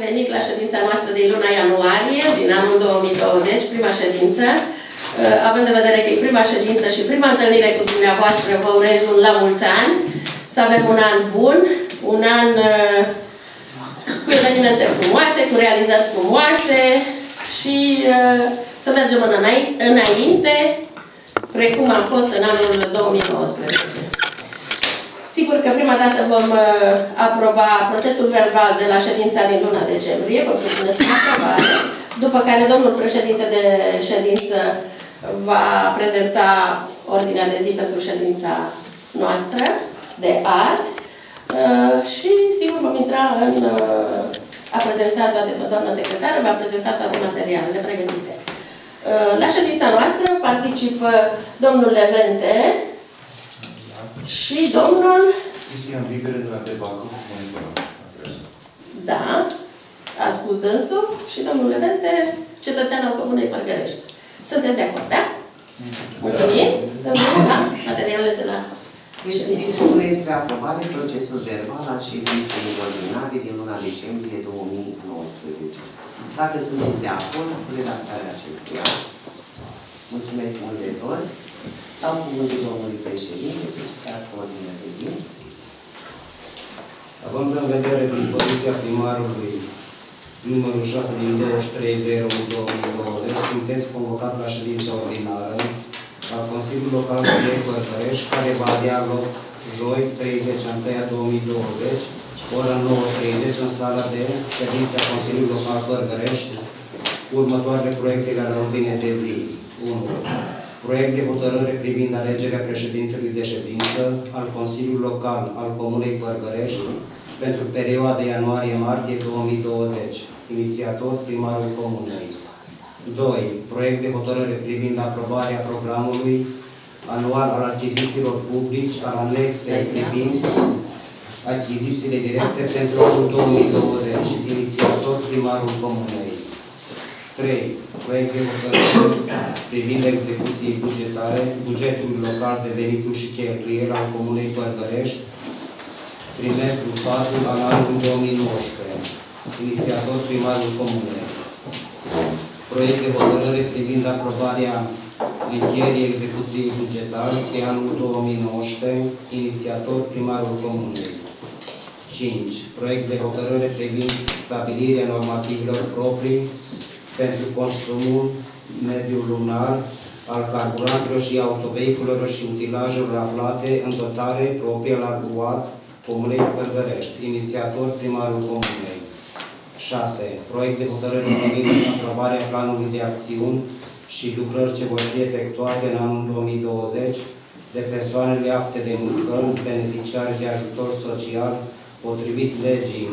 venit la ședința noastră din luna ianuarie, din anul 2020, prima ședință. Având în vedere că e prima ședință și prima întâlnire cu dumneavoastră, vă urez un la mulți ani, să avem un an bun, un an cu evenimente frumoase, cu realizări frumoase și să mergem înainte, precum am fost în anul 2019. Sigur că prima dată vom aproba procesul verbal de la ședința din luna decembrie, vom supune spre aprobare, după care domnul președinte de ședință va prezenta ordinea de zi pentru ședința noastră de azi și sigur vom intra în a prezenta toate, doamna secretară va prezenta toate materialele pregătite. La ședința noastră participă domnul Levente și domnul Cristian Vigăre de la Tebacu. Da, a spus dânsul și domnul Levente, cetățean al Comunei Părgărești. Sunteți de acord, da? Mulțumim. Domnul, la materialele de la ședință. Dispuneți spre aprobare procesul verbal al ședinței ordinare din luna decembrie 2019. Dacă sunteți de acord cu redactarea acestuia, mulțumesc mult de tot. Dau cuvântul domnului președinte să citească ordinea de zi. Având în vedere dispoziția primarului numărul 6 din 23/01/2020, sunteți convocat la ședința ordinară al Consiliului Local de Părtărești, care va avea loc joi, 30/01/2020, ora 9:30, în sala de ședință a Consiliului Local Părtărești, următoarele proiecte la ordine de zi. 1. Proiect de hotărâre privind alegerea președintelui de ședință al Consiliului Local al Comunei Părgărești pentru perioada ianuarie-martie 2020. Inițiator primarul Comunei. 2. Proiect de hotărâre privind aprobarea programului anual al achizițiilor publici, al anexei privind achizițiile directe pentru anul 2020. Inițiator primarul Comunei. 3. Proiect de hotărâre privind execuției bugetare, bugetul local de venituri și cheltuieli al Comunei Părgărești, trimestrul 4 al anului 2019. Inițiator primarul Comunei. Proiect de hotărâre privind aprobarea încheierii execuției bugetare pe anul 2019. Inițiator primarul Comunei. 5. Proiect de hotărâre privind stabilirea normativelor proprii pentru consumul mediul lunar al carburanților și autovehiculelor și utilajelor aflate în dotare proprie la UAT Comunei Părgărești. Inițiator primarul Comunei. 6. Proiect de hotărâre privind aprobarea planului de acțiuni și lucrări ce vor fi efectuate în anul 2020 de persoanele apte de muncă, beneficiari de ajutor social, potrivit legii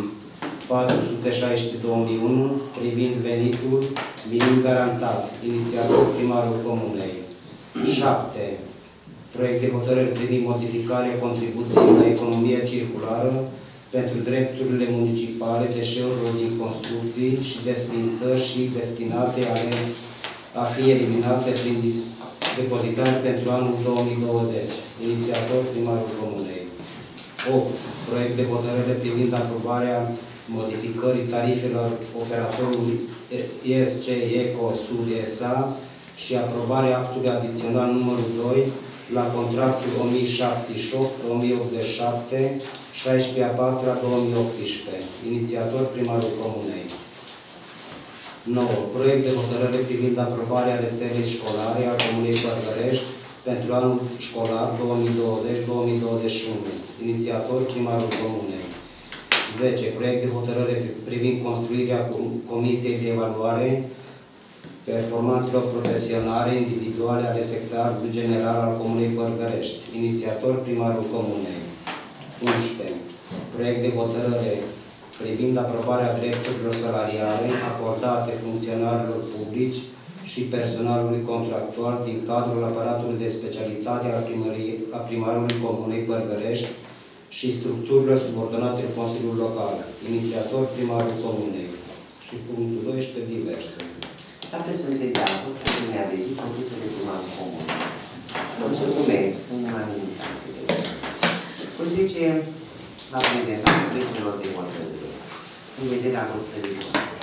416/2001 privind venitul minim garantat. Inițiator primarul Comunei. 7. Proiect de hotărâre privind modificarea contribuției la economia circulară pentru drepturile municipale deșeurilor din construcții și desfințări și destinate a fi eliminate prin depozitare pentru anul 2020. Inițiator primarul Comunei. 8. Proiect de hotărâre privind aprobarea modificării tarifelor operatorului ESC Eco Sud SA și aprobarea actului adițional numărul 2 la contractul 1078-1087, 16/4/2018. Inițiator primarul Comunei. 9. Proiect de hotărâre privind aprobarea rețelei școlare a Comunei Părgărești pentru anul școlar 2020-2021. Inițiator primarul Comunei. 10. Proiect de hotărâre privind construirea Comisiei de Evaluare performanțelor profesionale individuale ale secretarului general al Comunei Părgărești. Inițiator primarul Comunei. 11. Proiect de hotărâre privind aprobarea drepturilor salariale acordate funcționarilor publici și personalului contractual din cadrul aparatului de specialitate a primarului Comunei Părgărești și structurilor subordonate Consiliului Local. Inițiator primarul Comunei. Și punctul 12, diverse. Dacă sunteți de acord cu ordinea de zi propusă de primarul Comunei. Mulțumesc. În unanimitate. Îl zice la prezentarea proiectelor de hotărâre. în vederea adoptării.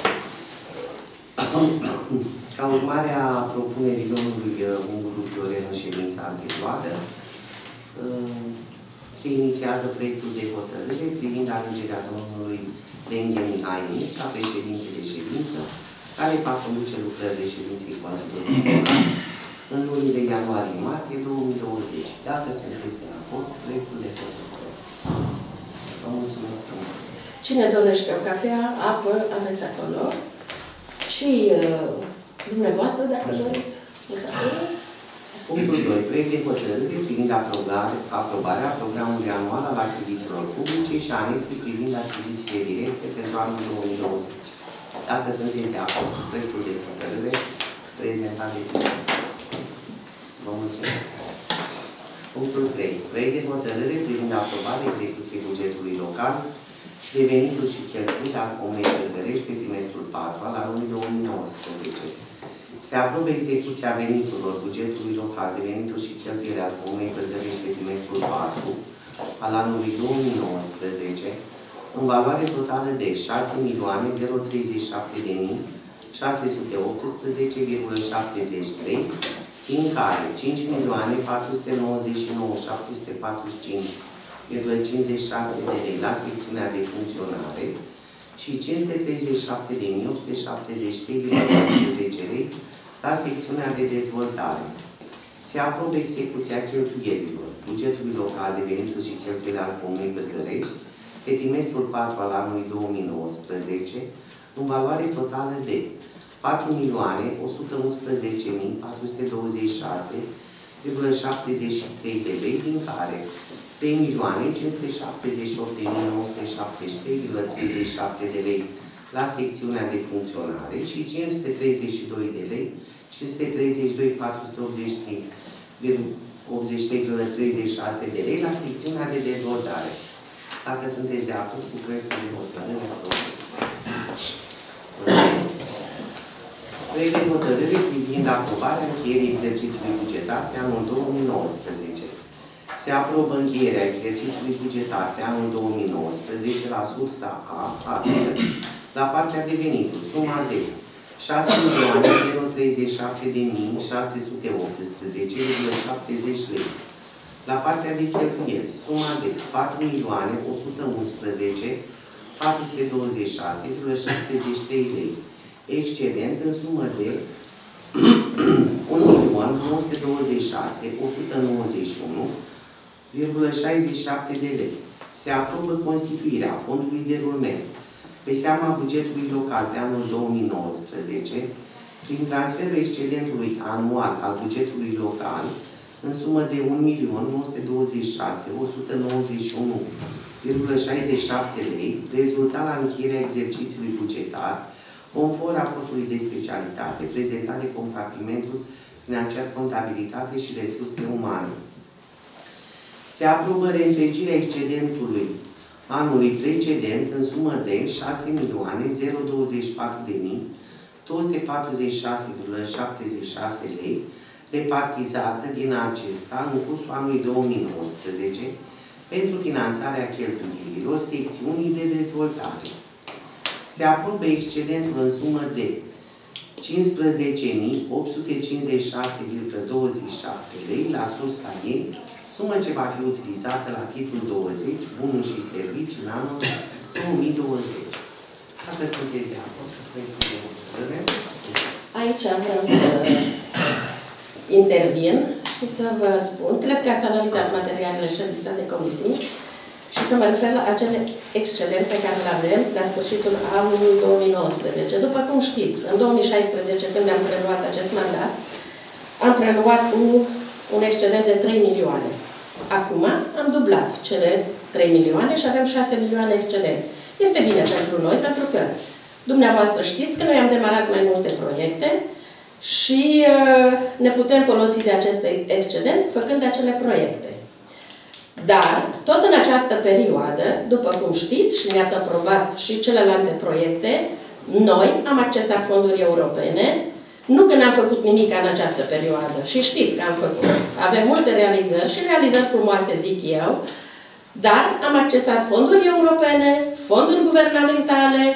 Ca urmare a propunerii domnului Munguru Florin în ședința anterioară, se inițiază proiectul de hotărâre privind alegerea domnului Lenghe Mihai ca președinte de ședință, care va conduce lucrările ședinței Consiliului Local în lunile ianuarie-martie 2020. Dacă se sunteți de acord, proiectul de hotărâre. Vă mulțumesc frumos. Cine dorește o cafea, apă, aveți acolo. Și dumneavoastră, dacă doriți, Punctul 2. Proiect de hotărâre privind aprobarea programului anual al achizițiilor publice și anexii privind achizițiile directe pentru anul 2020. Dacă sunteți de acord cu proiectul de hotărâre prezentat de tine. Vă mulțumesc. Punctul 3. Proiect de hotărâre privind aprobarea execuției bugetului local de venituri și cheltuieli al Comunei Călgărești pe trimestrul 4 al anului 2019. Se aprobă execuția veniturilor bugetului local de venituri și cheltuieli al Comunei Călgărești pe trimestrul 4 al anului 2019 în valoare totală de 6.037.618,70 lei, din care 5.499.745,56 de lei la secțiunea de funcționare și 537.873,40 lei la secțiunea de dezvoltare. Se aprobă execuția cheltuielilor bugetului local de venituri și cheltuieli al Comunei Călgărești pe trimestrul 4 al anului 2019 în valoare totală de 4.111.426,73 de lei, din care 3.578.973,37 de lei la secțiunea de funcționare și 532 de lei, 532.483,36 de lei la secțiunea de dezvoltare. Dacă sunteți de acord cu proiectul de hotărâre, proiect de hotărâre privind aprobarea încheierii exercițiului bugetar pe anul 2019. Se aprobă încheierea exercițiului bugetar pe anul 2019 la sursa A, astfel, la partea de venituri, suma de 6.037.618,70 lei. La partea de cheltuieli, suma de 4.811.426,73 lei. Excedent în sumă de 1.926.191,67 de lei. Se aprobă constituirea fondului de rulment pe seama bugetului local pe anul 2019 prin transferul excedentului anual al bugetului local în sumă de 1.926.191,67 lei, rezultat la încheierea exercițiului bugetar, conform raportului de specialitate prezentat de compartimentul financiar, contabilitate și resurse umane. Se aprobă reîntregirea excedentului anului precedent în sumă de 6.024.246,76 lei, repartizată din acesta în cursul anului 2019 pentru finanțarea cheltuielilor secțiunii de dezvoltare. Se aprobă excedentul în sumă de 15.856,27 lei la sursa ei, sumă ce va fi utilizată la titlul 20, bunuri și servicii, în anul 2020. Dacă sunteți de acord cu proiectul de hotărâre. Aici vreau să intervin și să vă spun, cred că ați analizat materialele ședința de comisii și să mă refer la acele excedent pe care le avem la sfârșitul anului 2019. După cum știți, în 2016, când am preluat acest mandat, am preluat cu un excedent de 3 milioane. Acum am dublat cele 3 milioane și avem 6 milioane excedent. Este bine pentru noi, pentru că dumneavoastră știți că noi am demarat mai multe proiecte și ne putem folosi de acest excedent făcând acele proiecte. Dar, tot în această perioadă, după cum știți și ne-ați aprobat și celelalte proiecte, noi am accesat fonduri europene, nu că n-am făcut nimic în această perioadă. Și știți că am făcut. Avem multe realizări și realizări frumoase, zic eu, dar am accesat fonduri europene, fonduri guvernamentale,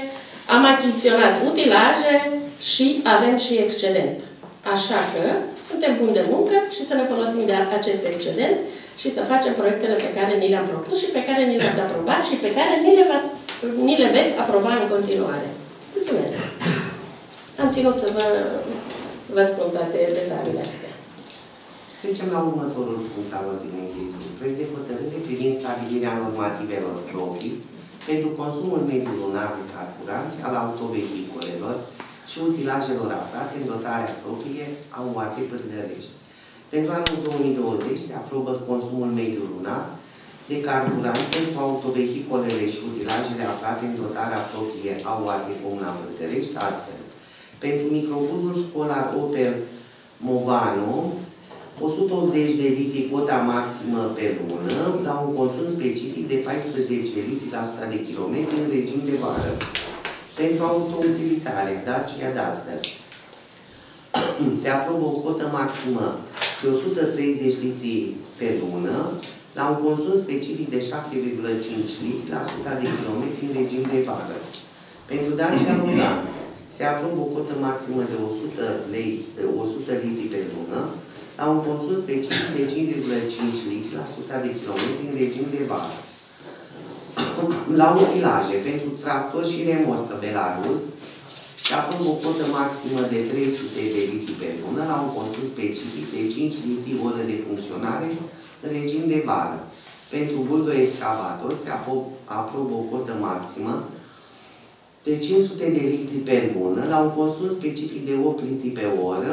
Am achiziționat utilaje și avem și excedent. Așa că suntem buni de muncă și să ne folosim de acest excedent și să facem proiectele pe care ni le-am propus și pe care ni le-ați aprobat și pe care ni le veți aproba în continuare. Mulțumesc! Am ținut să vă spun toate detaliile astea. Trecem la următorul punct al ordinei de zi. Proiect de hotărâre privind stabilirea normativelor proprii pentru consumul mediu lunar de carburanți al autovehiculelor și utilajelor aflate în dotarea proprie a UAT Pârgărești. Pentru anul 2020 se aprobă consumul mediu lunar de carburanți pentru autovehiculele și utilajele aflate în dotarea proprie a UAT Comuna Pârgărești, astfel. Pentru microbuzul școlar Opel Movano, 180 de litri cota maximă pe lună, la un consum specific de 14 litri la 100 de km în regim de vară. Pentru autoutilitare, Dacia Duster, se aprobă o cotă maximă de 130 litri pe lună, la un consum specific de 7,5 litri la 100 de km în regim de vară. Pentru Dacia Logan, se aprobă o cotă maximă de 100 litri pe lună, la un consum specific de 5,5 litri la 100 de km în regim de vară. La utilaje, pentru tractor și remorcă Belarus, se aprobă o cotă maximă de 300 de litri pe lună, la un consum specific de 5 litri oră de funcționare în regim de vară. Pentru buldo excavator, se aprobă o cotă maximă de 500 de litri pe lună, la un consum specific de 8 litri pe oră,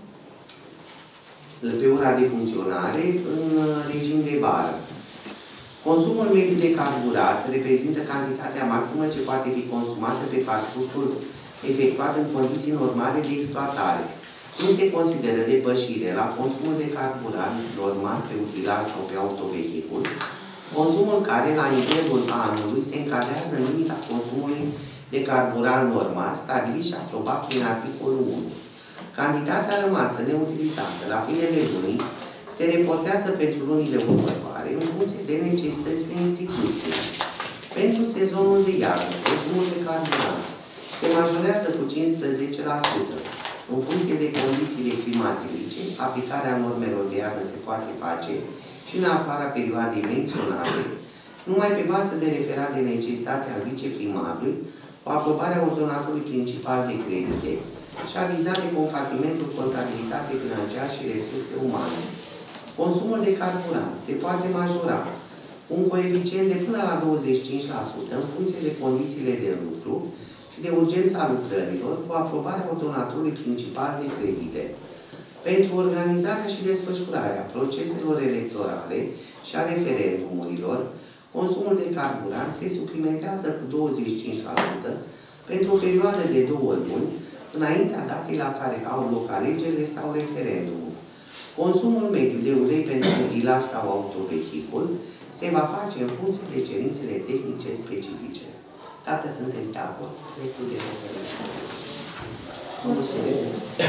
pe ora de funcționare, în regim de vară. Consumul mediu de carburat reprezintă cantitatea maximă ce poate fi consumată pe parcursul efectuat în condiții normale de exploatare. Nu se consideră depășire la consumul de carburant normal pe utilaj sau pe autovehicul, consumul care, la nivelul anului, se încadrează în limita consumului de carburant normal stabilit și aprobat prin articolul 1. Cantitatea rămasă neutilizată la finele lunii se reportează pentru lunile următoare în funcție de necesitățile instituției. Pentru sezonul de iarnă, consumul de carburant se majorează cu 15%. În funcție de condițiile climatice, aplicarea normelor de iarnă se poate face și în afara perioadei menționate, numai pe bază de referat de necesitate al viceprimarului, cu aprobarea ordonatorului principal de credite și avizat de compartimentul contabilitate financiară și resurse umane. Consumul de carburant se poate majora cu un coeficient de până la 25% în funcție de condițiile de lucru și de urgența lucrărilor, cu aprobarea ordonatorului principal de credite. Pentru organizarea și desfășurarea proceselor electorale și a referendumurilor, consumul de carburant se suplimentează cu 25% pentru o perioadă de 2 luni, înaintea datei la care au loc alegerile sau referendumul. Consumul mediu de ulei pentru utilaj sau autovehicul se va face în funcție de cerințele tehnice specifice. Dacă sunteți de acord, proiectul de hotărâre. Mulțumesc.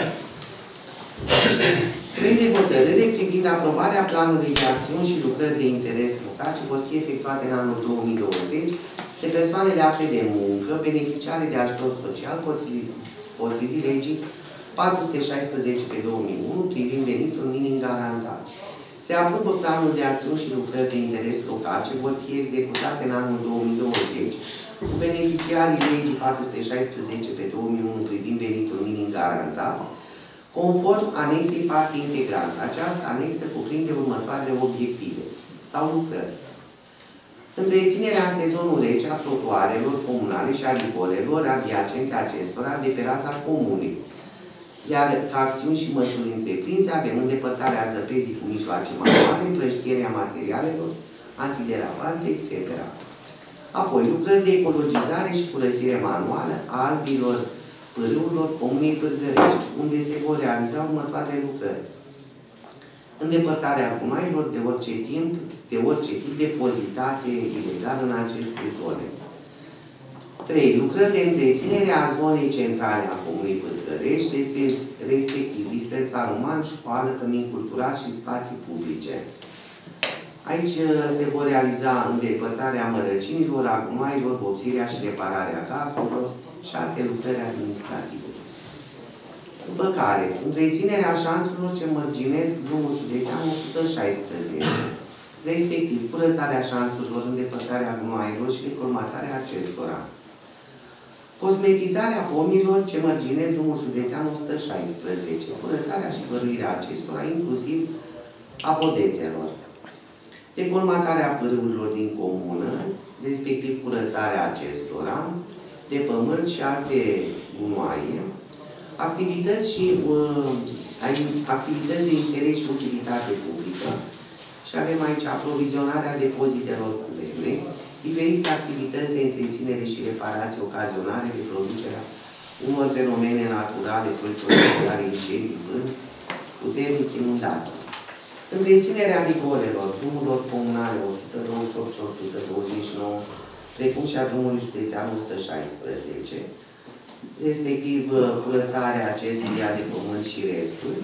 Proiect de hotărâre privind aprobarea planului de acțiuni și lucrări de interes local ce vor fi efectuate în anul 2020 de persoanele apte de muncă, beneficiare de ajutor social, potrivit legii 416 pe 2001, privind venitul minim garantat. Se aprobă planul de acțiuni și lucrări de interes local ce vor fi executate în anul 2020 cu beneficiarii legii 416 pe 2001 privind venitul minim garantat, conform anexei parte integrantă. Această anexă cuprinde următoarele obiective sau lucrări. Întreținerea în sezonul rece a trotuarelor comunale și a rigorilor adiacente acestora de pe raza comunei. Iar ca acțiuni și măsuri întreprinse avem îndepărtarea zăpezii cu mijloace manuale, împrăștierea materialelor, antiderapante, etc. Apoi, lucrări de ecologizare și curățire manuală a albilor pârâurilor Comunei Pârgărești, unde se vor realiza următoarele lucrări. Îndepărtarea gunoaielor de orice tip depozitate ilegal în aceste zone. 3. Lucrări de întreținere a zonei centrale a Comunei Pârgărești, respectiv dispensar uman, școală, cămin cultural și spații publice. Aici se vor realiza îndepărtarea mărăcinilor, a gunoaielor, vopsirea și repararea gardurilor și alte lucrări administrative. După care, întreținerea șanțurilor ce mărginesc drumul județean 116, respectiv curățarea șanțurilor, îndepărtarea gunoaielor și decolmatarea acestora. Cosmetizarea pomilor ce mărginesc drumul județean 116, curățarea și văruirea acestora, inclusiv a podețelor. Decolmatarea pârâurilor din comună, respectiv curățarea acestora, de pământ și alte gunoaie, activități de interes și utilitate publică, și avem aici aprovizionarea depozitelor cu lemne, diferite activități de întreținere și reparație ocazionare de producerea unor fenomene naturale, proiectuale, incendii, vânt, puternic, inundații. Întreținerea rigolelor, drumurilor comunale 128 și 129, precum și a drumului județean 116, respectiv curățarea acestuia de pământ și restul.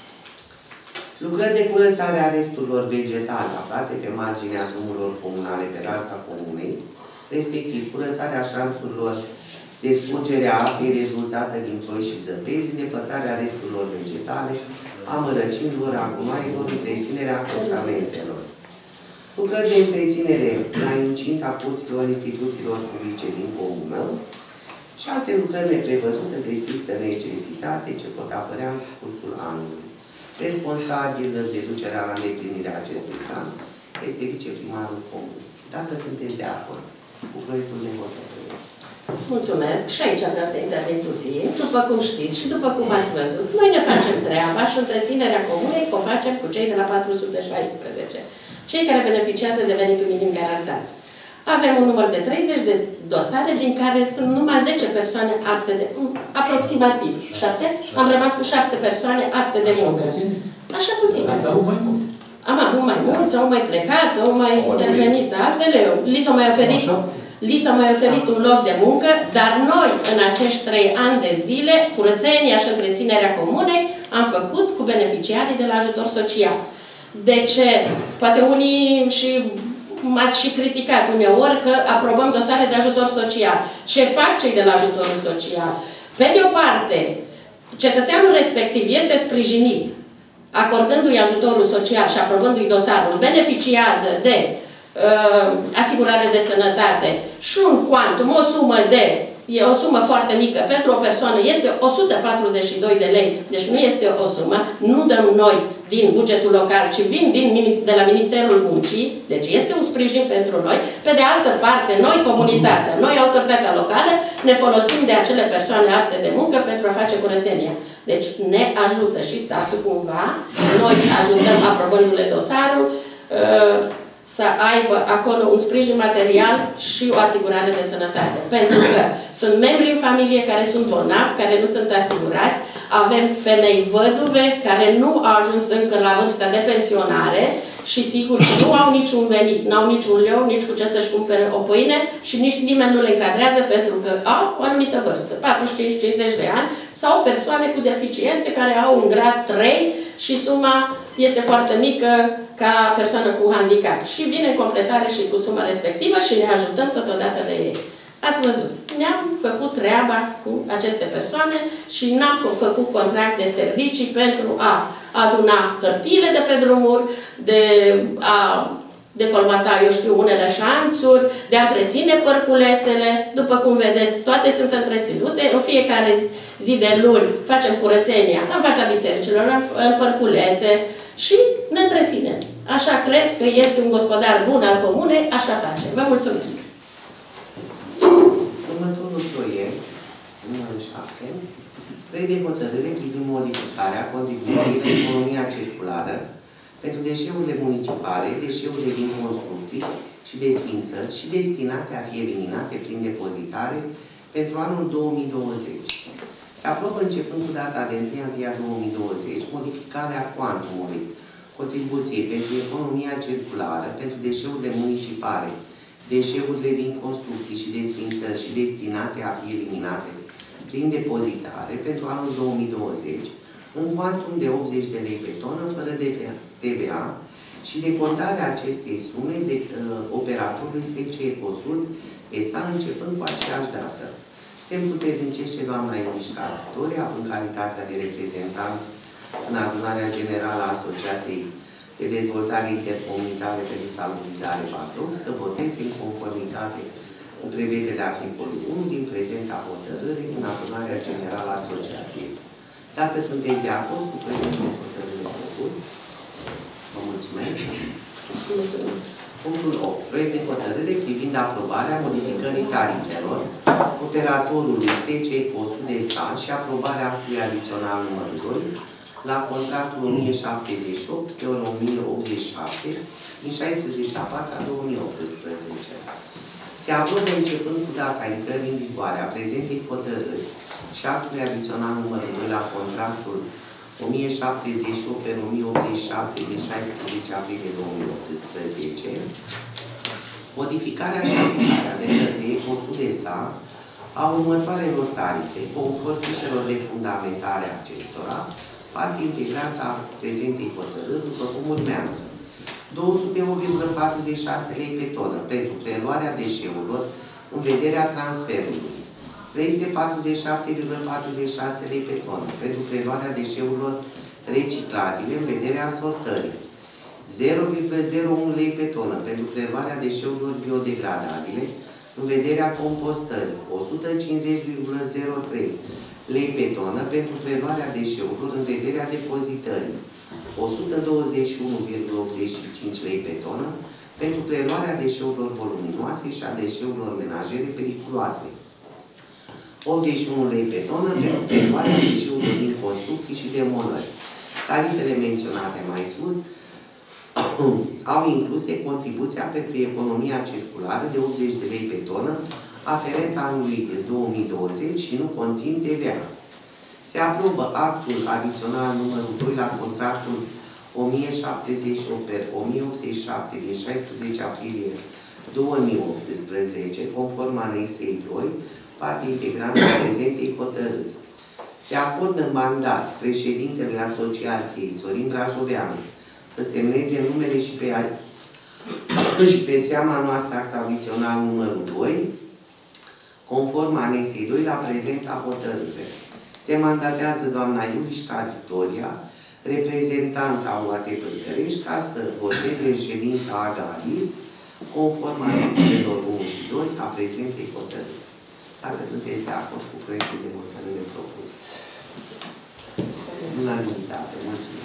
Lucrări de curățare a resturilor vegetale aflate pe marginea drumurilor comunale pe raza comunei, respectiv curățarea șanțurilor de scurgere a apei rezultată din ploi și zăpezi, îndepărtarea resturilor vegetale, a mărăcinilor, a gunoaielor, întreținerea acoșamentelor. Lucrări de întreținere la incinta curților instituțiilor publice din comună și alte lucrări neprevăzute de strictă necesitate ce pot apărea în cursul anului. Responsabil de ducerea la îndeplinirea acestui plan este viceprimarul comun. Dacă sunteți de acord cu proiectul de hotărâre. Mulțumesc. Și aici vreau să intervin puțin. După cum știți și după cum ați văzut, noi ne facem treaba și întreținerea comunei o facem cu cei de la 416. Cei care beneficiază de venitul minim garantat. Avem un număr de 30 de dosare, din care sunt numai 10 persoane apte de... aproximativ 7. Am rămas cu 7 persoane apte de muncă. Așa puțin. Ați avut mai mult. Am avut mai mulți, au mai plecat, au mai intervenit altele. Li s-a mai oferit un loc de muncă, dar noi, în acești 3 ani de zile, curățenia și întreținerea comunei, am făcut cu beneficiarii de la ajutor social. De ce? Poate unii și m-ați și criticat uneori că aprobăm dosare de ajutor social. Ce fac cei de la ajutorul social? Pe de o parte, cetățeanul respectiv este sprijinit, acordându-i ajutorul social și aprobându-i dosarul, beneficiază de asigurare de sănătate și un quantum, o sumă de, e o sumă foarte mică, pentru o persoană este 142 de lei, deci nu este o sumă, nu dăm noi din bugetul local, ci vin de la Ministerul Muncii, deci este un sprijin pentru noi. Pe de altă parte, noi, comunitatea, noi, autoritatea locală, ne folosim de acele persoane apte de muncă pentru a face curățenia. Deci ne ajută și statul cumva, noi ajutăm aprobându-le dosarul, să aibă acolo un sprijin material și o asigurare de sănătate. Pentru că sunt membri în familie care sunt bolnavi, care nu sunt asigurați, avem femei văduve care nu au ajuns încă la vârsta de pensionare și sigur nu au niciun venit, n-au niciun leu, nici cu ce să-și cumpere o pâine și nici nimeni nu le încadrează pentru că au o anumită vârstă, 45-50 de ani, sau persoane cu deficiențe care au un grad 3 și suma este foarte mică ca persoană cu handicap. Și vine în completare și cu suma respectivă și ne ajutăm totodată de ei. Ați văzut, ne-am făcut treaba cu aceste persoane și n-am făcut contract de servicii pentru a aduna hârtiile de pe drumuri, de a decolmata, eu știu, unele șanțuri, de a întreține părculețele. După cum vedeți, toate sunt întreținute. În fiecare zi de luni facem curățenia în fața bisericilor, în părculețe și ne întreținem. Așa cred că este un gospodar bun al comunei, așa face. Vă mulțumesc! Următorul proiect, numărul 7, proiect de hotărâre privind modificarea contribuției la economia circulară pentru deșeurile municipale, deșeurile din construcții și desfințări și destinate a fi eliminate prin depozitare pentru anul 2020. Se aprobă începând cu data de 1 ianuarie 2020 modificarea cuantumului contribuției pentru economia circulară pentru deșeurile municipale, deșeurile din construcții și desfințări și destinate a fi eliminate prin depozitare pentru anul 2020 în cuantum de 80 de lei pe tonă, fără de TVA și decontarea acestei sume de operatorului SECE Ecosud SA începând cu aceeași dată. se împuternicește doamna Iulișca Victoria, în calitatea de reprezentant în adunarea generală a Asociației de Dezvoltare Intercomunitară pentru Salubrizare Bacău, să voteze în conformitate cu prevederea articolului 1 din prezenta hotărâre în adunarea generală a Asociației. Dacă sunteți de acord cu proiectul de hotărâre propus, vă mulțumesc. Mulțumesc. Punctul 8. Proiect de hotărâre privind aprobarea modificării tarifelor operatorului SC Postul de Sat și aprobarea actului adițional numărul 2 la contractul 1078 pe ori 1087 din 16/4/2018. Se aprobă începând cu data intrării în vigoare a prezentei hotărâri și actului adițional numărul 2 la contractul 1078 pe 1087 din 16 aprilie 2018, modificarea și aplicarea de către Postul de Sat a următoarelor tarife, conform fișelor de fundamentare a acestora, parte integrantă a prezentei hotărâri, după cum urmează: 208,46 lei pe tonă pentru preluarea deșeurilor în vederea transferului, 347,46 lei pe tonă pentru preluarea deșeurilor reciclabile în vederea sortării, 0,01 lei pe tonă pentru preluarea deșeurilor biodegradabile în vederea compostării, 150,03 lei pe tonă pentru preluarea deșeurilor în vederea depozitării, 121,85 lei pe tonă pentru preluarea deșeurilor voluminoase și a deșeurilor menajere periculoase, 81 lei pe tonă pentru preluarea deșeurilor din construcții și demolări. Tarifele menționate mai sus au incluse contribuția pentru economia circulară de 80 de lei pe tonă aferent anului 2020 și nu conțin TVA. Se aprobă actul adițional numărul 2 la contractul 1078 pe 1087 din 16 aprilie 2018, conform anexei 2, parte integrantă a prezentei hotărâri. Se acordă mandat președintelui Asociației, Sorin Brajoveanu, să semneze numele și pe seama noastră act adițional numărul 2, conform anexei 2 la prezenta hotărâre. Se mandatează doamna Iulișca Victoria, reprezentanta UAT Pârcărești, ca să voteze în ședința AGALIS, conform articolelor 1 și 2 a prezentei hotărâri. Dacă sunteți de acord cu proiectul de hotărâre propus. Unanimitate. Mulțumesc.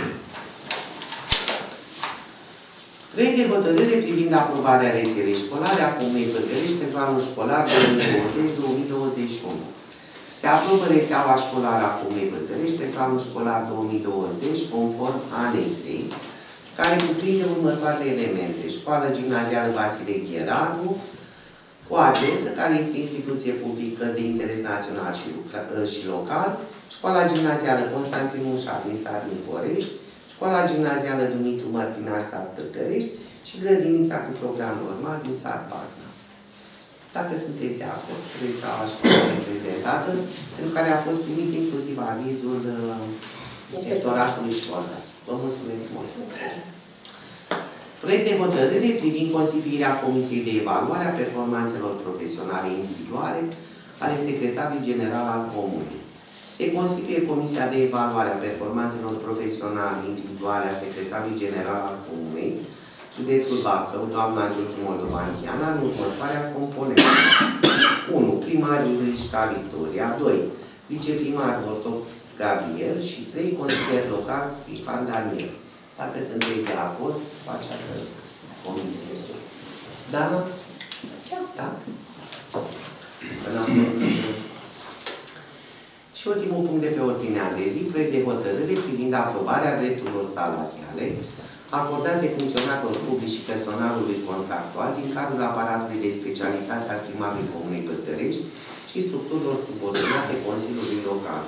Proiect de hotărâre privind aprobarea rețelei școlare a Comunei Pârcărești pentru anul școlar 2020-2021. Se aprobă rețeaua școlară a Comunei Pârcărești pentru anul școlar 2020, conform anexei, care cuprinde următoarele elemente: școală gimnazială Vasile Gheranu, cu adresă, care este instituție publică de interes național și local, școala gimnazială Constantin Mușat din sat Nicorești, școala gimnazială Dumitru Mărtinar, sat Pârcărești și grădinița cu program normal din sat Bacna. Dacă sunteți de acord, rețeaua școală reprezentată, pentru care a fost primit inclusiv avizul inspectoratului școlar. Vă mulțumesc mult! Proiect de hotărâre privind constituirea Comisiei de Evaluare a Performanțelor Profesionale Individuale ale Secretarului General al Comunei. Se constituie Comisia de Evaluare a Performanțelor Profesionale Individuale a Secretarului General al Comunei, județul Bacău, doamna Giurgiu Moldovan Chiana, în următoarea componentă. 1. Primarul Iulișca Victoria. 2. Viceprimar Bortoc Gabriel și 3. Consilier local Trifan Daniel. Dacă sunteți de acord cu această comisie. Dana? Da? Și ultimul punct de pe ordinea de zi, proiect de hotărâre privind aprobarea drepturilor salariale acordate funcționarilor publici și personalului contractual din cadrul aparatului de specialitate al primarului Comunei Pârcărești și structurilor subordonate Consiliului Local.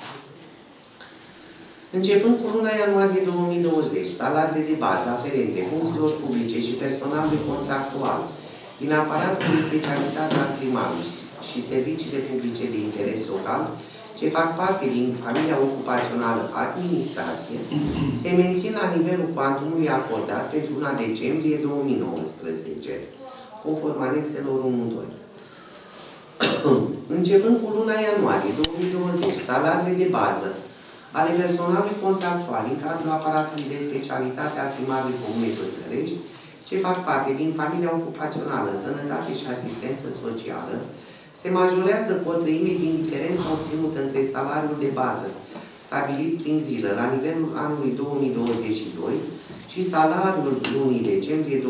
Începând cu luna ianuarie 2020, salariile de bază aferente funcțiilor publice și personalului contractual din aparatul de specialitate al primarului și serviciile publice de interes local, ce fac parte din familia ocupațională administrație, se mențin la nivelul cuantumului acordat pentru luna decembrie 2019, conform anexelor 1-2. Începând cu luna ianuarie 2020, salariile de bază ale personalului contractual în cadrul aparatului de specialitate al primarului Comunei Pădărești, ce fac parte din familia ocupațională, sănătate și asistență socială, se majorează cu o treime din diferența obținută între salariul de bază stabilit prin grilă la nivelul anului 2022 și salariul lunii decembrie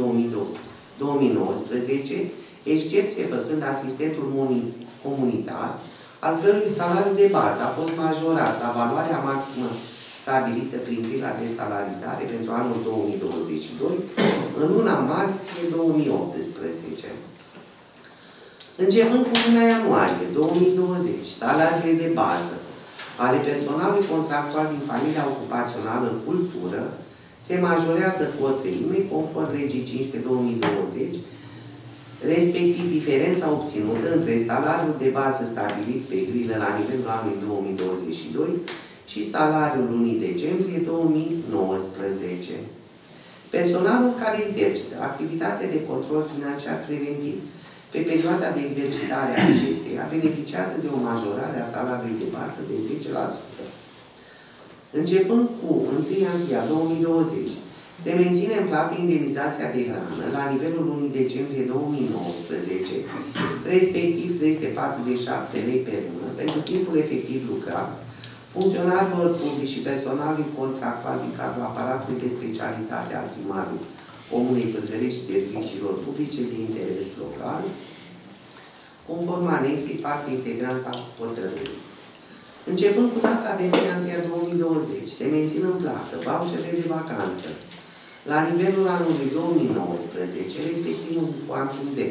2019, excepție făcând asistentul comunitar, al cărui salariu de bază a fost majorat la valoarea maximă stabilită prin grila de salarizare pentru anul 2022 în luna martie 2018. Începând cu luna ianuarie 2020, salariile de bază ale personalului contractual din familia ocupațională cultură se majorează cu o treime, conform legii 15/2020, respectiv diferența obținută între salariul de bază stabilit pe grilă la nivelul anului 2022 și salariul lunii decembrie 2019. Personalul care exercită activitate de control financiar preventiv pe perioada de exercitare a acesteia beneficiază de o majorare a salariului de bază de 10%. Începând cu 1 ianuarie 2020, se menține în plată indemnizația de hrană la nivelul lunii decembrie 2019, respectiv 347 lei pe lună, pentru timpul efectiv lucrat, funcționarilor publici și personalului contractual din cadrul aparatului de specialitate al primarului Comunei Pădărești și serviciilor publice de interes local, conform anexei parte integrantă a hotărârii. Începând cu data de 1 ianuarie 2020, se mențin în plată vouchere de vacanță la nivelul anului 2019, respectiv un cuantum de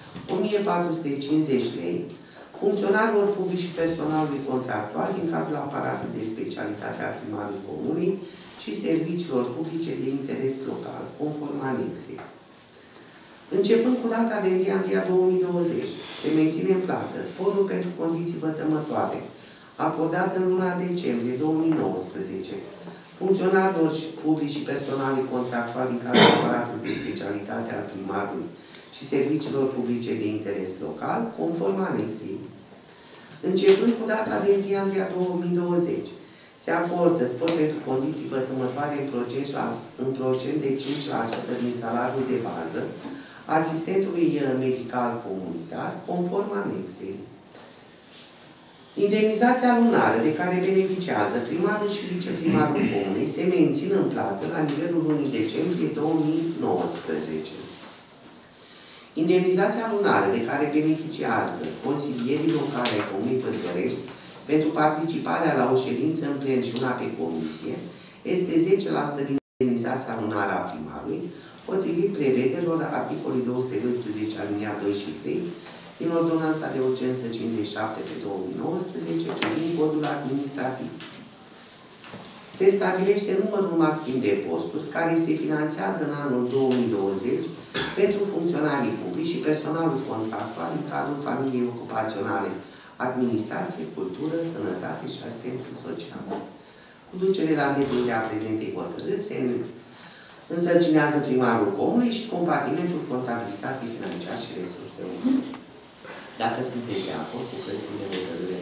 1450 lei, funcționarilor publici și personalului contractual din cadrul aparatului de specialitate al primarului comunei și serviciilor publice de interes local, conform anexei. Începând cu data de 1 ianuarie 2020, se menține în plată sporul pentru condiții vătămătoare, acordat în luna decembrie 2019, funcționarilor publici și personalii contractuali din cadrul aparatului de specialitate al primarului și serviciilor publice de interes local, conform anexei. Începând cu data de 1 ianuarie 2020, se acordă spor pentru condiții vătămătoare în procent de 5% din salariul de bază asistentului medical comunitar, conform anexei. Indemnizația lunară de care beneficiază primarul și viceprimarul comunei se mențin în plată la nivelul lunii decembrie 2019. Indemnizația lunară de care beneficiază consilierii locale ai Comunei Pădărești pentru participarea la o ședință în plen și una pe comisie este 10% din indemnizația lunară a primarului, potrivit prevederilor articolului 212 aliniat 2 și 3 din Ordonanța de Urgență 57 pe 2019 privind codul administrativ. Se stabilește numărul maxim de posturi care se finanțează în anul 2020 pentru funcționarii publici și personalul contractual în cadrul familiei ocupaționale, administrație, cultură, sănătate și asistență socială. Cu ducere la îndeplinirea prezentei hotărâri se însărcinează primarul comunei și compartimentul contabilitate financiar și resurse umane. Dacă sunteți de acord cu proiectul de hotărâre,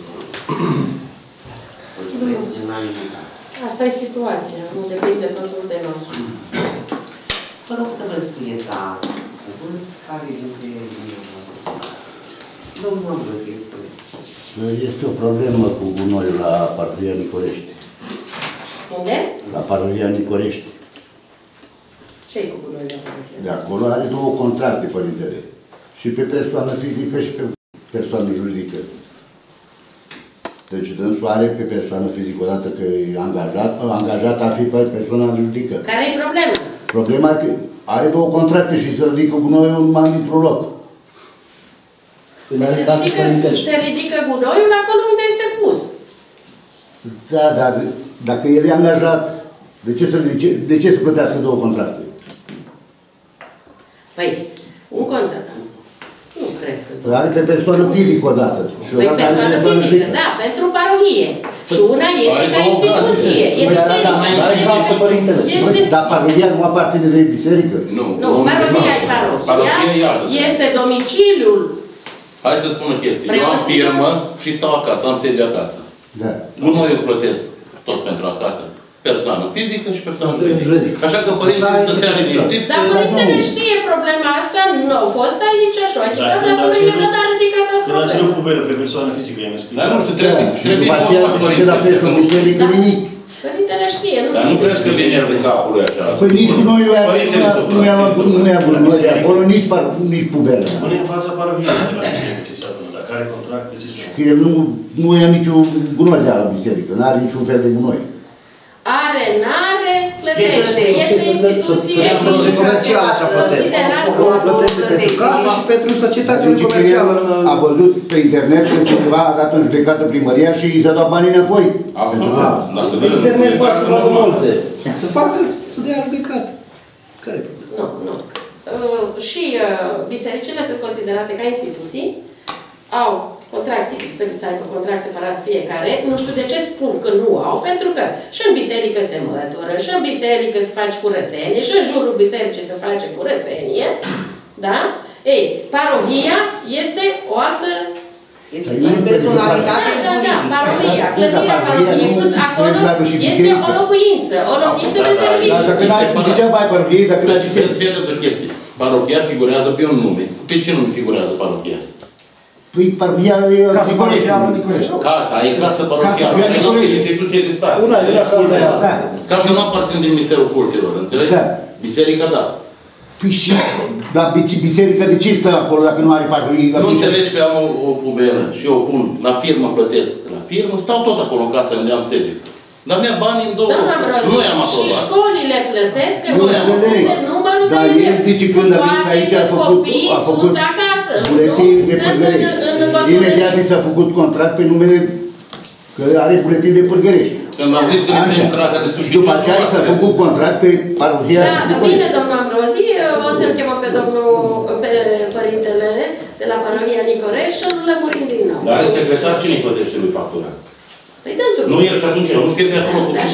mulțumesc în unanimitate. Asta e situația, nu depinde totul de noi. Vă rog să vă scrieți la cuvânt care dintre dumneavoastră. Domnul Ambrozie, spuneți. Este o problemă cu gunoiul la parohia Nicorești. Unde? La parohia Nicorești. Ce-i cu gunoiul la parohia? De acolo are două contracte, părintele. Și pe persoană fizică și pe persoană juridică. Deci dânsul are pe persoană fizică, odată că e angajat ar fi pe persoana juridică. Care-i problema? Problema e că are două contracte și se ridică gunoiul numai dintr-un loc. Se ridică gunoiul acolo unde este pus. Da, dar dacă el e angajat, de ce să plătească două contracte? Păi, un contract. Nu cred că Păi are pe persoană fizică odată. Păi persoană fizică, da, pentru parohie. Și una este ca instituție. E biserică. Dar parohia nu aparține de biserică? Nu, parohia e parohia. Este domiciliul Hai să spun o chestie. Eu am firmă și stau acasă, am sediu acasă. Da. Gunoiul plătesc tot pentru acasă. Persoană fizică și persoană juridică. Așa că părintele să stea liniștit. Dar părintele știe problema asta, nu au fost aici așa, dar părintele tot a ridicat o Când a ținut problemă. puberă pe persoană fizică, i-am explicat. Dar nu știu, trebuie După aceea, zice la pentru biserică nimic. Părintele știe, nu Dar nu știu. cred că vine el de capul lui așa. Păi nici cu noi nu i-am avut noi de acolo, nici puberă. Pune în fața parohiei de la biserică ce se adună. Dacă are contract, de ce se Că el nu ia niciun gunoi de la biserică, nu are niciun fel de gunoi. Are, n-are, plătește. Este instituție comercială ce plătesc. Plătește pentru casă și pentru societatea comercială. A văzut pe internet că cineva a dat în judecată primăria și i s-a dat banii înapoi. Absolut. Pe internet poate să facă multe. Să facă, să dea judecată. Care e problema? Nu. Și bisericile sunt considerate ca instituții, au contract, sigur, trebuie să aibă contract separat fiecare. Nu știu de ce spun că nu au, pentru că și în biserică se mătură, și în biserică se face curățenie, și în jurul bisericii se face curățenie. Da? Ei, parohia este o altă... Este personalitate Da, parohia, clădirea parohiei, plus acolo este o locuință de serviciu. Dar dacă n-ai, degeaba ai parohiei, dacă n-ai biserică. Fie de chestii. Parohia figurează pe un nume. Pe ce nume figurează parohia? Păi parohia e Casa parohială Nicorești. Casa, e casă parohială. E o instituție de stat. Una de la alta ea. Da. Casa nu aparține din Ministerul Cultelor, înțelegi? Da. Biserica, da. Păi și, dar biserica de ce stă acolo dacă nu are parohie? Nu înțelegi că am o puberă și eu pun, la firmă plătesc. La firmă stau tot acolo în casă unde am sediu. Dar mi-a banii în două. Nu i-am Și aprobat. școlile plătesc în Nu funcție înțeleg. de numărul de Dar el zice când a venit aici a făcut sunt acasă. buletin de Sunt Pârgărești. în Imediat i s-a făcut contract pe numele că are buletin de Pârgărești. Când am zis că ne punem craca de sus. Și după aceea i s-a făcut contract pe parohia Da, bine, domnul Ambrozi, o să-l chemăm pe părintele de la parohia Nicorești și îl lămurim din nou. Dar are secretar, cine îi plătește lui factura? Păi dânsul. Nu el și atunci el, nu știu că e de acolo cu ce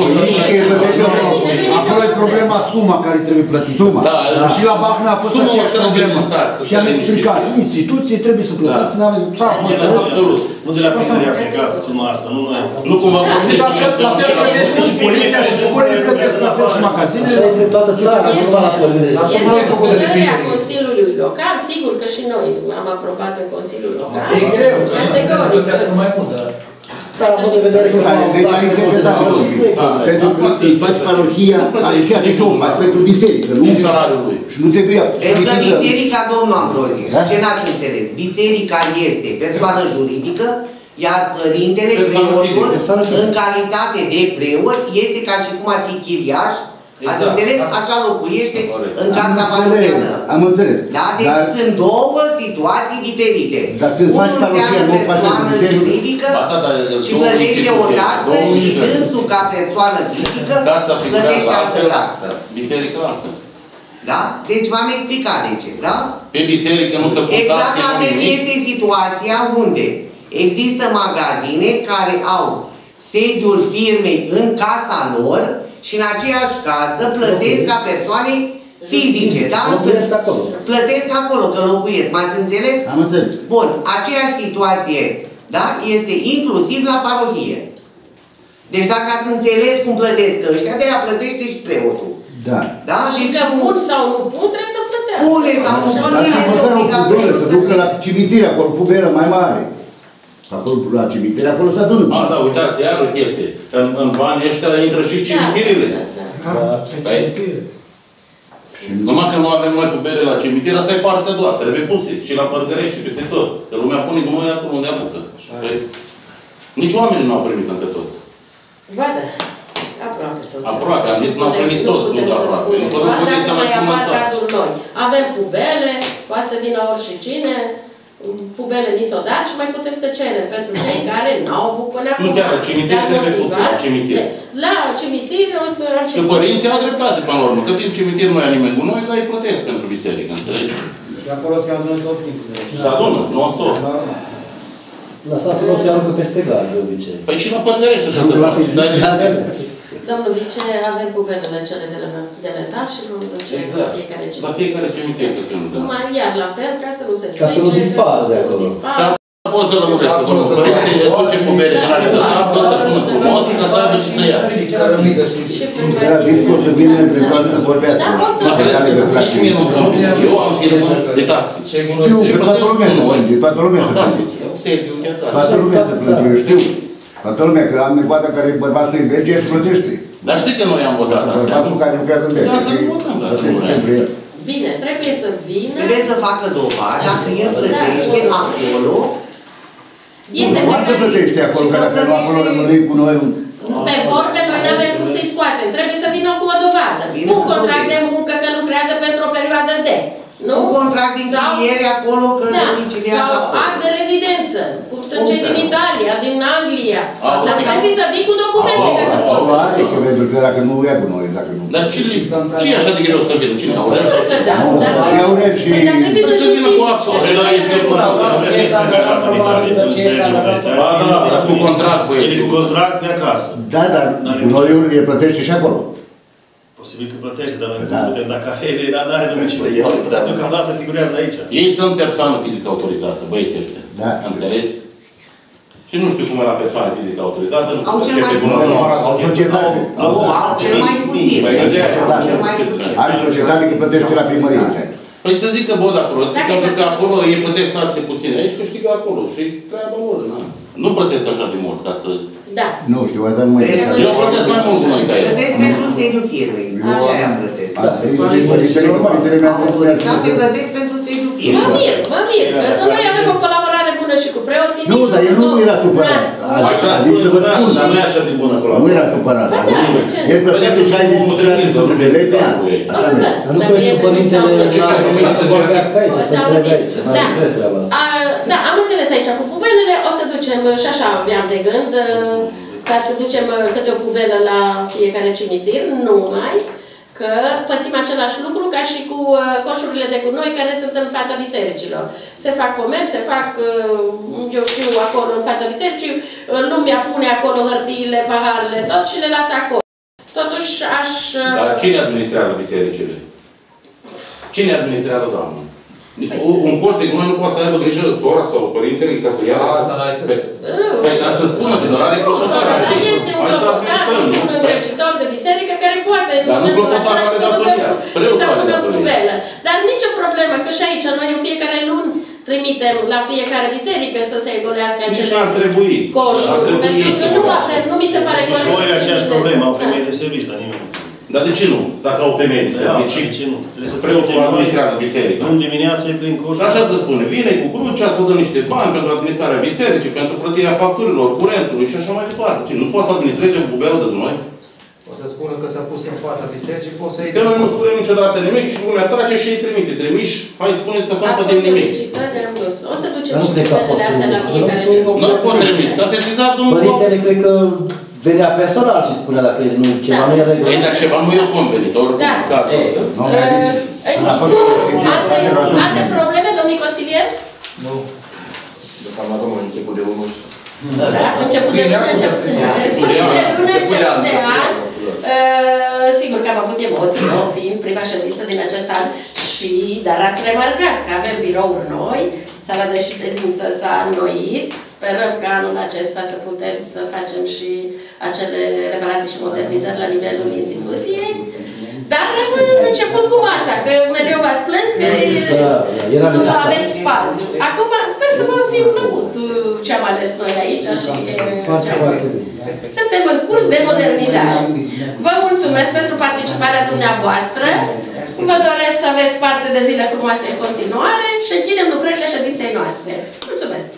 Acolo e problema suma care trebuie plătită. Suma. Da, Și la Bacna a fost Suma aceeași oricând problemă. din sat, să Și am stai explicat, liniștit. instituție trebuie să plătiți, Da. n-avem Absolut. Nu de la primărie aplicată suma asta, nu noi am făcut. Nu cumva La fel plătește și poliția și școlile plătesc la fel și magazinele. Așa este toată țara, nu numai la Pârgărești. Este hotărârea Consiliului Local, sigur că și noi am aprobat în Consiliul Local. E greu, Categoric. mai mult, dar... Da, având în vedere că Deci ai interpretat pentru că îi faci parohia, de ce o faci? Pentru biserică, nu? Din salariul lui. Și nu trebuia. Pentru că biserica, domnul Ambrozie, Da? ce n-ați înțeles? Biserica este persoană juridică, iar părintele, Persoană preotul, fizică. în calitate de preot, este ca și cum ar fi chiriaș. Ați înțeles? Așa locuiește în casa parohială. Am înțeles. Da? Deci sunt două situații diferite. Dar când faci parohia, nu faci persoană biserică. juridică Ba, da, și plătește o taxă și dânsul ca persoană fizică Casa plătește figurează altă altfel, taxă. biserica altfel. Da? Deci v-am explicat de ce, da? Pe biserică nu se pot Exact taxe, la nu fel nimic. este situația unde există magazine care au sediul firmei în casa lor și în aceeași casă plătesc ca persoane fizice, da? Locuiesc acolo. Plătesc acolo, că locuiesc, m-ați înțeles? Am înțeles. Bun, aceeași situație, da? Este inclusiv la parohie. Deci dacă ați înțeles cum plătesc ăștia, de-aia plătește și preotul. Da. Da? Și că pun sau nu pun, trebuie să plătească. Pune sau nu pun, Dar este să nu obligatoriu să să ducă la cimitir, acolo puberă mai mare. Acolo la cimitir, acolo se adună. A, da, uitați, iar o chestie. În banii ăștia intră și cimitirile. Păi, numai că nu avem noi pubere la cimitir, asta e partea a doua. Trebuie puse și la Pârgărești și peste tot. Că lumea pune gunoi acolo unde apucă. Păi, nici oamenii nu au primit încă toți. Ba da, aproape toți. Aproape, am zis n-au primit toți, nu doar aproape. Nu că nu Ba, puteți dacă să mai mai apar comențați. cazul noi. Avem pubele, poate să vină oricine, pubele ni s-o dați și mai putem să cerem pentru cei care n-au avut până acum. Nu chiar la cimitir, Dar trebuie pus motivat. la cimitir. La cimitir o să... Că părinții au dreptate până la urmă. Că din cimitir nu ia nimeni cu noi, dar îi plătesc pentru biserică, înțelegi? Și acolo se adună tot timpul. Și se adună, non-stop. La satul nostru se aruncă peste gard, de obicei. Păi și la Pârgărești așa se face. Domnul vice, avem pubelele cele de metal și vom duce la fiecare cimitir. La fiecare cimitir câte unul. Numai iar la fel, ca să nu se strice. Ca să nu dispară de acolo. Poți să lămuresc acolo. Părinte, duce pubele de la metal, să pună frumos, ca să aibă și să ia. Era discurs să vină eventual să vorbească. Nici mie nu-mi convine. Eu am firmă de taxi. Știu că toată lumea se plânge, toată lumea se plânge. Sediu de acasă. Toată lumea se plânge, eu știu. Toată lumea, că am nevoie care e bărbatul în Belgia, se plătește. Dar știi că noi am votat astea. Bărbatul care lucrează în Belgia. Da, să votăm, dacă nu vrea. Bine, trebuie să vină. Trebuie să facă dovadă, dacă el plătește acolo. Este nu că plătește acolo, că dacă nu acolo rămâne cu noi. Pe vorbe, noi nu avem cum să-i scoatem. Trebuie să vină cu o dovadă. Cu un contract de muncă că lucrează pentru o perioadă de. Nu? Un contract de închiriere acolo, că domiciliază sau acolo. act de rezidență, cum sunt cei din Italia, din Anglia. Dar trebuie să vii cu documente ca să poți. Are, că pentru că dacă nu ia cu noi, dacă nu. Dar ce e așa de greu să vină? Cine au reu? Sigur că da. Și Aurel și... Dar trebuie să vină cu apă. Și la ei firmă. Cu contract, băieți. Cu contract de acasă. Da, dar gunoiul îl plătește și acolo. Posibil că plătește, dar noi nu putem, dacă nu are domiciliu. Dar deocamdată figurează aici. Ei sunt persoană fizică autorizată, băieții ăștia. Da. Înțelegi? Și nu știu cum e la persoană fizică autorizată, nu Au cel mai puțin. Au societate. Au cel mai puțin. Are societate că plătește la primărie. Păi să zic că bă, de acolo, pentru că acolo ei plătesc taxe puține, aici câștigă acolo și treaba lor, nu plătesc așa de mult ca să... Da. Nu știu, asta nu mai e. Eu plătesc mai mult cu noi ca el. Plătesc pentru sediul firmei. Aia plătesc. Da, plătesc pentru sediul firmei. Mă mir, că noi avem o colaborare bună și cu preoții. Nu, dar el nu era supărat. Așa, să vă spun, dar nu e așa de bună colaborare. Nu era supărat. El plătește 60 de lei pe an. O să văd. Nu păi și părintele să vorbească aici, să întrebe aici. Da, am înțeles aici cu pubelele, o să ducem, și așa aveam de gând, ca să ducem câte o pubelă la fiecare cimitir, numai că pățim același lucru ca și cu coșurile de gunoi care sunt în fața bisericilor. Se fac pomeni, se fac, eu știu, acolo în fața bisericii, lumea pune acolo hârtiile, paharele, tot și le lasă acolo. Totuși aș... Dar cine administrează bisericile? Cine administrează, doamnă? Un coș de gunoi nu poate să aibă grijă sora sau părintele ca să ia... Asta n-ai să... Păi, dar să spună că doar are clopotare. Dar este un clopotar, este un îngrecitor de biserică care poate în momentul acela să pună pubelă. Dar nicio problemă, că și aici noi în fiecare luni trimitem la fiecare biserică să se golească acele coșuri. Pentru că nu mi se pare corect. Și noi aceeași problemă, au femei de servici, dar nimeni. Dar de ce nu? Dacă au femei de servici, de ce nu? preotul administrează biserica. Luni dimineață e plin coșuri. Așa se spune, vine cu crucea să dă niște bani pentru administrarea bisericii, pentru plătirea facturilor, curentului și așa mai departe. Nu poți să administreze o pubelă de gunoi? O să spună că s-a pus în fața bisericii, poți să-i... Că noi nu spunem niciodată nimic și lumea trage și îi trimite. Trimiși, hai spuneți că s-a făcut nimic. O să ducem și pubelele astea la fiecare cimitir. Nu pot trimite. S-a sesizat domnul... Părintele, cred că venea personal și spunea dacă ceva nu e regulă. Ei, dar ceva nu e convenitor în cazul ăsta. Alte probleme, domnii consilier? Nu. Deocamdată am început de unul. Da, început de lună, sfârșit de lună, început de an. Sigur că am avut emoții, fiind prima ședință din acest an, dar ați remarcat că avem birouri noi, sala de ședință s-a înnoit, sperăm că anul acesta să putem să facem și acele reparații și modernizări la nivelul instituției. Dar am început cu masa, că mereu v-ați plâns că nu aveți spațiu. Acum sper să vă fi plăcut ce am ales noi aici și suntem în curs de modernizare. Vă mulțumesc pentru participarea dumneavoastră. Vă doresc să aveți parte de zile frumoase în continuare și închidem lucrările ședinței noastre. Mulțumesc!